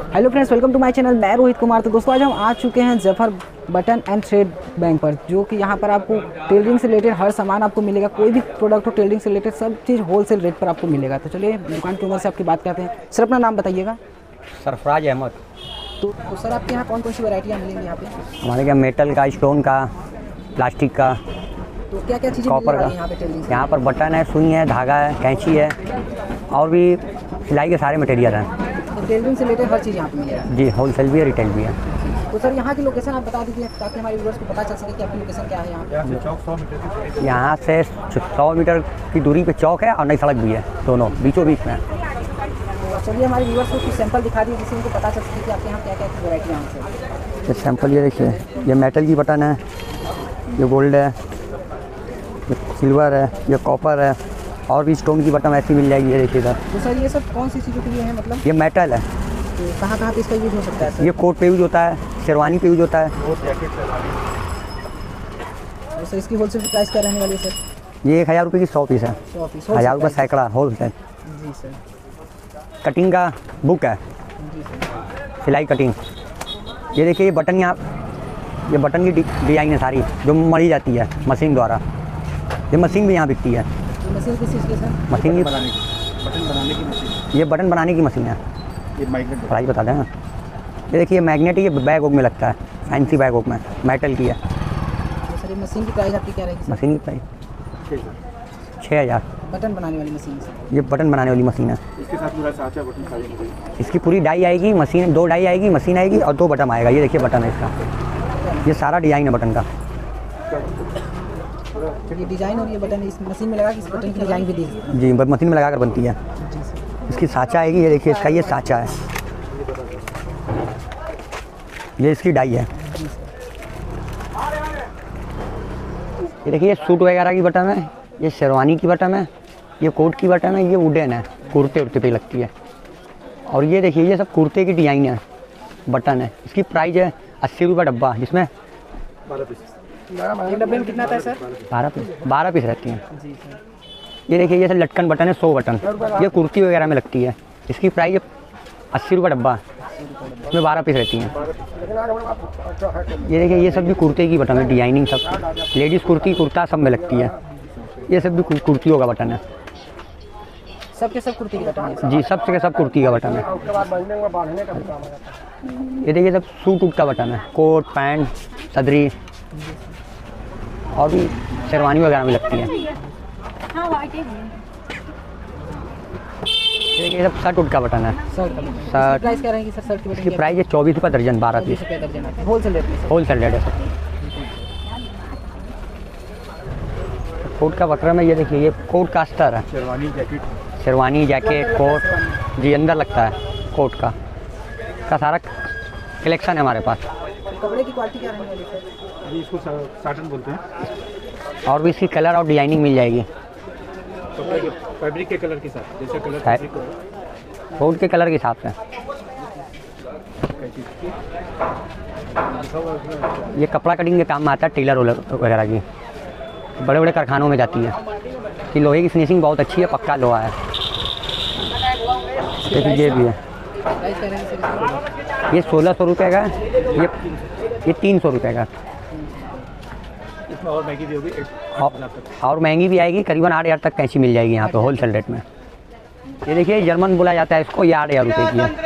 Hello friends, welcome to my channel. मैं रोहित कुमार। तो दोस्तों आज हम आ चुके हैं जफर बटन एंड थ्रेड बैंक पर, जो कि यहाँ पर आपको टेलरिंग से रिलेटेड हर सामान आपको मिलेगा। कोई भी प्रोडक्ट हो टेलरिंग से रिलेटेड सब चीज़ होलसेल रेट पर आपको मिलेगा। तो चलिए दुकान के ओनर से आपकी बात करते हैं। सर अपना नाम बताइएगा। सरफराज अहमद। तो सर आपके यहाँ कौन कौन सी वैरायटियाँ मिलेंगी यहाँ पे? हमारे यहाँ मेटल का, स्टोन का, प्लास्टिक का, तो क्या क्या चीज़ें कॉपर का। यहाँ पे टेलरिंग से? यहाँ पर बटन है, सुई है, धागा है, कैंची है और भी सिलाई के सारे मटेरियल हैं। तो टेलरिंग से रिलेटेड हर चीज़ यहाँ पे मिलेगा जी, होलसेल भी है, रिटेल भी है। तो सर यहाँ की लोकेशन आप बता दीजिए ताकि हमारे व्यूअर्स को पता चल सके कि आपकी लोकेशन क्या है यहाँ। यहाँ से 100 मीटर की दूरी पे चौक है और नई सड़क भी है, दोनों बीचों बीच में। तो चलिए हमारे व्यूअर्स को कुछ सैंपल दिखा दीजिए जिससे उनको पता चल सके कि आपके यहाँ क्या क्या वैरायटी यहाँ से। ये सैंपल ये देखिए, ये मेटल की बटन है, ये गोल्ड है, ये सिल्वर है, ये कॉपर है और भी स्टोन की बटन ऐसी मिल जाएगी। ये देखिए सर। तो सर ये सब कौन सी चीज़ों के लिए है मतलब? ये मेटल है। तो कहाँ कहाँ पे इसका यूज़ हो सकता है सर? ये कोट पे यूज होता है, शेरवानी पे यूज होता है। तो सर इसकी होलसेल प्राइस क्या रहने वाली है सर? ये 1000 रुपये की 100 पीस है। 100 पीस 1000 रुपये सैकड़ा होलसेल। जी सर। कटिंग का बुक है, जी सर। सिलाई कटिंग। ये देखिए, ये बटन यहाँ, ये बटन की डिज़ाइन है सारी जो मढ़ी जाती है मशीन द्वारा। ये मशीन भी यहाँ बिकती है। तो मशीन किस चीज़ की सर? मशीन की बटन बनाने की मशीन। ये बटन बनाने की मशीन है। ये मैग्नेट प्राइस बता दें ना। ये देखिए, मैग्नेट, ये बैग वोग में लगता है, फैंसी बैग वोग में, मेटल की है। तो सर ये मशीन की प्राइस आपकी क्या रहेगी सर? मशीन की प्राइस 6000। बटन बनाने वाली मशीन से? ये बटन बनाने वाली मशीन है। इसके साथ पूरा साचा बटन सारी। इसकी पूरी डाई आएगी, मशीन 2 डाई आएगी, मशीन आएगी और 2 बटन आएगा। ये देखिए बटन है इसका, ये सारा डिज़ाइन है बटन का। ये डिज़ाइन और ये बटन इस मशीन में लगा कि इस बटन की डिज़ाइन भी दी है? जी, मशीन में लगा कर बनती है। जी सर। इसकी साचा आएगी, ये देखिए इसका, ये साचा है, ये इसकी डाई है। ये देखिए, ये सूट वगैरह की बटन है, ये शेरवानी की बटन है, ये कोट की बटन है, ये वुडन है, कुर्ते उर्ते पे लगती है। और ये देखिए, ये सब कुर्ते की डिज़ाइन है, बटन है। इसकी प्राइस है 80 रुपये डब्बा, जिसमें 12 पीस। एक डब्बे में कितना आता है सर? 12 पीस रहती हैं। जी सर। ये देखिए, ये सब लटकन बटन है, 100 बटन, ये कुर्ती वगैरह में लगती है। इसकी प्राइस है 80 रुपये डब्बा, इसमें 12 पीस रहती हैं। ये देखिए, ये सब भी कुर्ते की बटन है, डिजाइनिंग सब, लेडीज़ कुर्ती, कुर्ता सब में लगती है। ये सब भी कुर्तियों का बटन है। सब के सब कुर्ती की बटन है सर? जी, सब से सब कुर्ती का बटन है। ये देखिए, सब सूट वूट का बटन है, कोट पैंट सदरी और भी शेरवानी वगैरह में लगती है। ये देखिए, सब शर्ट वुट का बटन है। शर्ट प्राइस क्या रहेगी सर? शर्ट की बटन इसकी प्राइस है 24 रुपये दर्जन, 12 पीस, होलसेल रेट में? होलसेल रेट है सर। कोट का बकरा में ये देखिए, ये कोट का अस्तर है, sherwani jacket. Sherwani jacket coat जी अंदर लगता है कोट का सारा कलेक्शन है हमारे पास। कपड़े की क्वालिटी क्या रहने वाली है सर? जी, इसको साटन बोलते हैं। और भी इसकी कलर और डिजाइनिंग मिल जाएगी, कपड़े के फैब्रिक के कलर के साथ, जैसे कलर है कोट के कलर के हिसाब से। ये कपड़ा कटिंग के काम में आता है, टेलर वगैरह की, बड़े बड़े कारखानों में जाती है। कि लोहे की फिनिशिंग बहुत अच्छी है, पक्का लोहा है। ये भी है, प्राइस क्या रहेगी सर? ये 1600 रुपये का है, ये 300 रुपये का। इसमें और महंगी भी होगी, और महंगी भी आएगी, करीबन 8000 तक कैंची मिल जाएगी यहाँ पे होलसेल रेट में। ये देखिए, जर्मन बोला जाता है इसको, ये 8000 रुपये की है।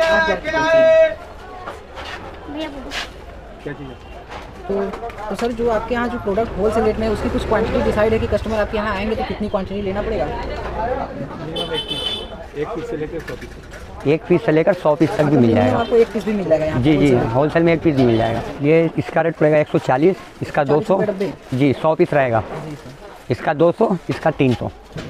क्या चीज़ है? तो सर जो आपके यहाँ जो प्रोडक्ट होलसेल रेट में है उसकी कुछ क्वांटिटी डिसाइड है कि कस्टमर आपके यहाँ आएंगे तो कितनी क्वांटिटी लेना पड़ेगा? मिनिमम एक पीस से लेकर 100 पीस। 1 पीस से लेकर 100 पीस तक भी मिल जाएगा। आपको 1 पीस भी मिल जाएगा यहाँ? जी जी, होलसेल में 1 पीस भी मिल जाएगा। ये इसका रेट पड़ेगा 140, इसका 200 जी, 100 पीस रहेगा। इसका 200, इसका 300।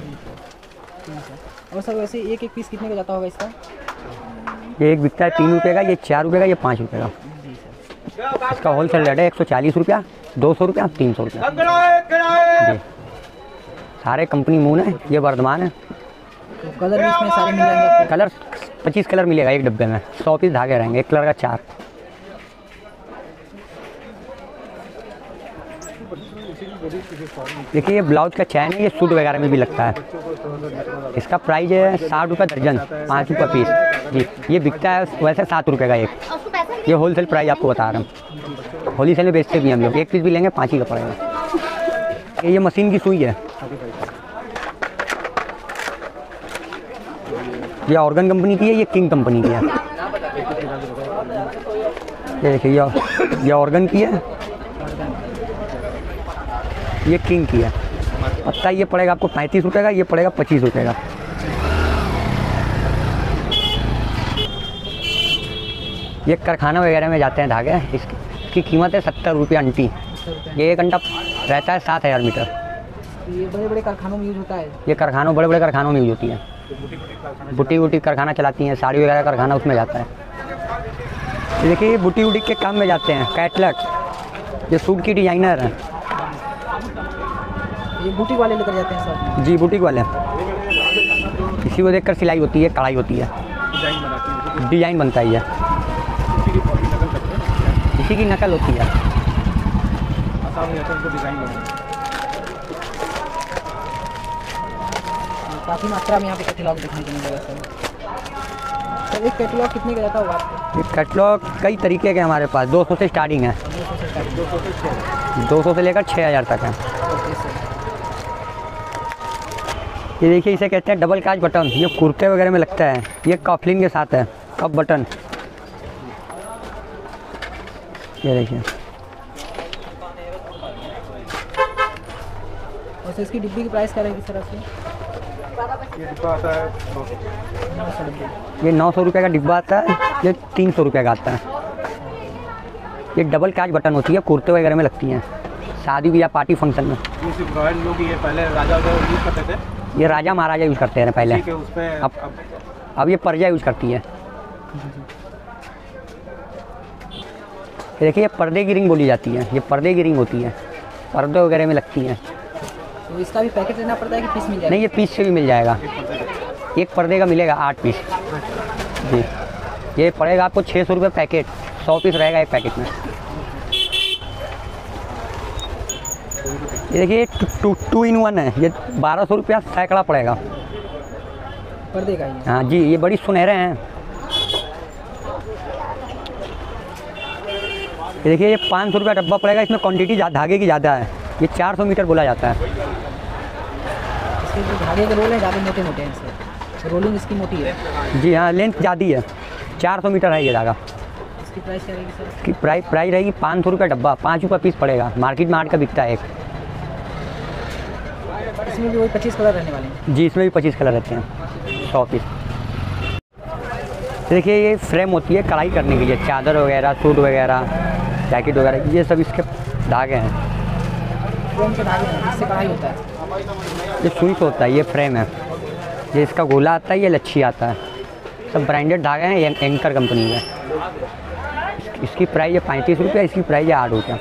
और सर वैसे एक पीस कितने का जाता होगा इसका? ये एक बिकता है 3 रुपये का, ये 4 रुपये का, ये 5 रुपये का। इसका होलसेल रेट है 140 रुपया, 200 रुपया, 300 रुपया जी। सारे कंपनी मून है, ये वर्धमान है। तो कलर भी इसमें सारे मिल जाएंगे आपको? कलर 25 कलर मिलेगा एक डब्बे में, 100 पीस धागे रहेंगे, एक कलर का 4। देखिए ये ब्लाउज का चैन है, ये सूट वगैरह में भी लगता है। इसका प्राइस है 60 रुपये दर्जन, 5 रुपये पीस जी। ये बिकता है वैसे 7 रुपये का एक, ये होलसेल प्राइस आपको बता रहा हूँ। होलसेल में बेचते भी हम लोग, एक पीस भी लेंगे 5 ही का पड़ेगा। ये मशीन की सुई है, ये ऑर्गन कंपनी की है, ये किंग कंपनी की है। ये देखिए ये ऑर्गन की है, ये किंग की है। पत्ता ये पड़ेगा आपको 35 रुपये का, ये पड़ेगा 25 रुपये का। ये कारखाना वगैरह में जाते हैं धागे, इसकी कीमत है 70 रुपये अंटी। ये एक घंटा रहता है 7000 मीटर। ये बड़े बड़े कारखानों में यूज होता है। ये कारखानों बड़े बड़े कारखानों में यूज होती है। बुटीक वुटीक कारखाना चलाती हैं, साड़ी वगैरह कारखाना उसमें जाता है। ये देखिए ये बुटीक वुटीक के काम में जाते हैं। कैटलग, ये सूट की डिजाइनर है, ये बुटीक वाले लेकर जाते हैं सब। जी बुटीक वाले। इसी को देखकर सिलाई होती है, कढ़ाई होती है, डिजाइन बनता है। ये इसी की नकल होती है। काफ़ी मात्रा में यहाँ पे कैटलॉग देखने को मिलेगा सर। तो एक कैटलॉग कितने का जाता होगा आपको? ये कैटलॉग कई तरीके के हमारे पास 200 से स्टार्टिंग है, 200 से लेकर 6000 तक है। ये देखिए इसे कहते हैं डबल काज बटन, ये कुर्ते वगैरह में लगता है। ये कॉफलिन के साथ है, कप बटन। ये देखिए वैसे इसकी डिब्बी की प्राइस क्या रहेगी सर आपकी? ये डिब्बा आता है 900 डिब्बे। ये 900 रुपये का डिब्बा आता है, ये 300 रुपये का आता है। ये डबल काज बटन होती है, कुर्ते वगैरह में लगती हैं, शादी ब्याह पार्टी फंक्शन में। ये सिर्फ रॉयल लोग ये पहले राजा यूज़ करते थे, ये राजा महाराजा यूज़ करते हैं पहले। ठीक है, उस पे अब ये प्रजा यूज़ करती है। ये देखिए ये पर्दे की रिंग बोली जाती है, ये पर्दे की रिंग होती है, पर्दे वगैरह में लगती हैं। तो इसका भी पैकेट लेना पड़ता है कि पीस मिल जाएगा? नहीं, ये पीस से भी मिल जाएगा। एक पर्दे का मिलेगा 8 पीस जी। ये पड़ेगा आपको 600 रुपये पैकेट, 100 पीस रहेगा एक पैकेट में। ये देखिए 2 in 1 है, ये 1200 रुपया सैकड़ा पड़ेगा। पर्दे का ही है। हाँ जी, ये बड़ी सुनहरे हैं। ये देखिए ये 500 रुपया डब्बा पड़ेगा, इसमें क्वांटिटी धागे की ज़्यादा है। ये 400 मीटर बोला जाता है। इसके जो धागे के रोल हैं ज़्यादा मोटे मोटे हैं, इससे रोलिंग इसकी मोटी है। जी हाँ, लेंथ ज़्यादा है, 400 मीटर है ये धागा। इसकी प्राइस क्या रहेगी सर? इसकी प्राइस रहेगी 500 रुपये डब्बा, 5 रुपये पीस पड़ेगा। मार्केट में 8 का बिकता है एक। इसमें भी वही 25 कलर रहने वाले हैं। जी, इसमें भी 25 कलर रहते हैं, 100 पीस। देखिए ये फ्रेम होती है कढ़ाई करने के लिए, चादर वगैरह, सूट वगैरह, जैकेट वगैरह, ये सब इसके धागे हैं। फ्रेम के धागे हैं, इससे कढ़ाई होता है। ये सुई से होता है, ये फ्रेम है। ये इसका गोला आता है, ये लच्छी आता है। सब ब्रांडेड धागे हैं, ये एंकर कंपनी के। इसकी प्राइस है 35 रुपये, इसकी प्राइस है 8 रुपये।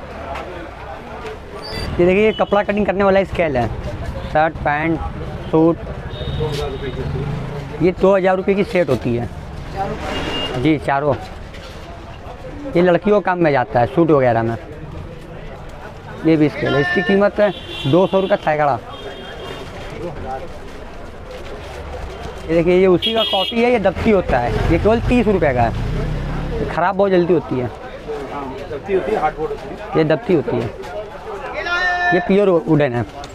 ये देखिए ये कपड़ा कटिंग करने वाला स्केल है, शर्ट पैंट सूट। ये 2000 रुपये की सेट होती है जी, चारों। ये लड़कियों काम में जाता है, सूट वगैरह में। ये भी स्केल है, इसकी कीमत है 200 रुपये सैकड़ा। ये देखिए ये उसी का कॉपी है, ये दफ्ती होता है, ये केवल 30 रुपये का है। ख़राब बहुत जल्दी होती है, दफ्ती होती है, हार्डबोर्ड होती है। ये दफ्ती होती है। ये प्योर वुडन है।